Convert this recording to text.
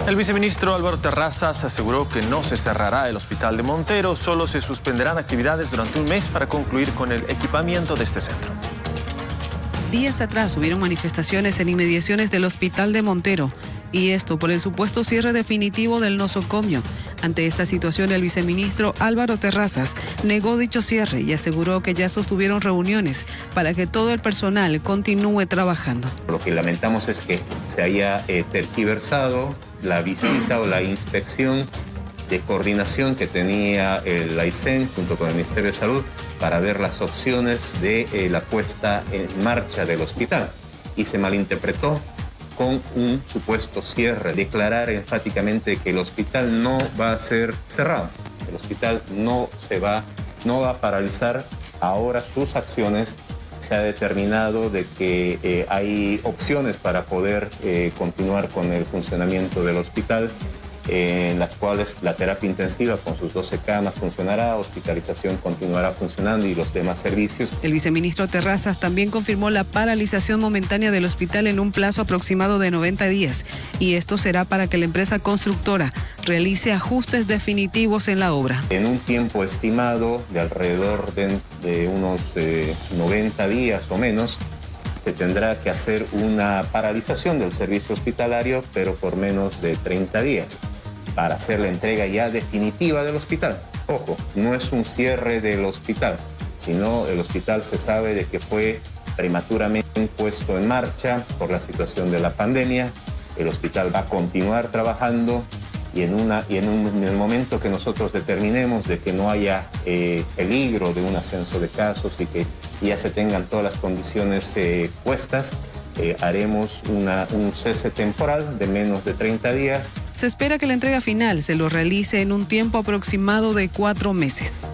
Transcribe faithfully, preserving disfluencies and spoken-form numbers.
El viceministro Álvaro Terrazas aseguró que no se cerrará el hospital de Montero, solo se suspenderán actividades durante un mes para concluir con el equipamiento de este centro. Días atrás hubieron manifestaciones en inmediaciones del hospital de Montero, y esto por el supuesto cierre definitivo del nosocomio. Ante esta situación, el viceministro Álvaro Terrazas negó dicho cierre y aseguró que ya sostuvieron reuniones para que todo el personal continúe trabajando. Lo que lamentamos es que se haya eh, tergiversado la visita o la inspección de coordinación que tenía el AICEN junto con el Ministerio de Salud para ver las opciones de eh, la puesta en marcha del hospital, y se malinterpretó con un supuesto cierre. Declarar enfáticamente que el hospital no va a ser cerrado, el hospital no se va, no va a paralizar ahora sus acciones. Se ha determinado de que eh, hay opciones para poder eh, continuar con el funcionamiento del hospital, en las cuales la terapia intensiva con sus doce camas funcionará, hospitalización continuará funcionando y los demás servicios. El viceministro Terrazas también confirmó la paralización momentánea del hospital en un plazo aproximado de noventa días, y esto será para que la empresa constructora realice ajustes definitivos en la obra. En un tiempo estimado de alrededor de, de unos eh, noventa días o menos, se tendrá que hacer una paralización del servicio hospitalario, pero por menos de treinta días, para hacer la entrega ya definitiva del hospital. Ojo, no es un cierre del hospital, sino el hospital se sabe de que fue prematuramente puesto en marcha por la situación de la pandemia. El hospital va a continuar trabajando y en, una, y en, un, en el momento que nosotros determinemos de que no haya eh, peligro de un ascenso de casos y que ya se tengan todas las condiciones eh, puestas, eh, haremos una, un cese temporal de menos de treinta días. Se espera que la entrega final se lo realice en un tiempo aproximado de cuatro meses.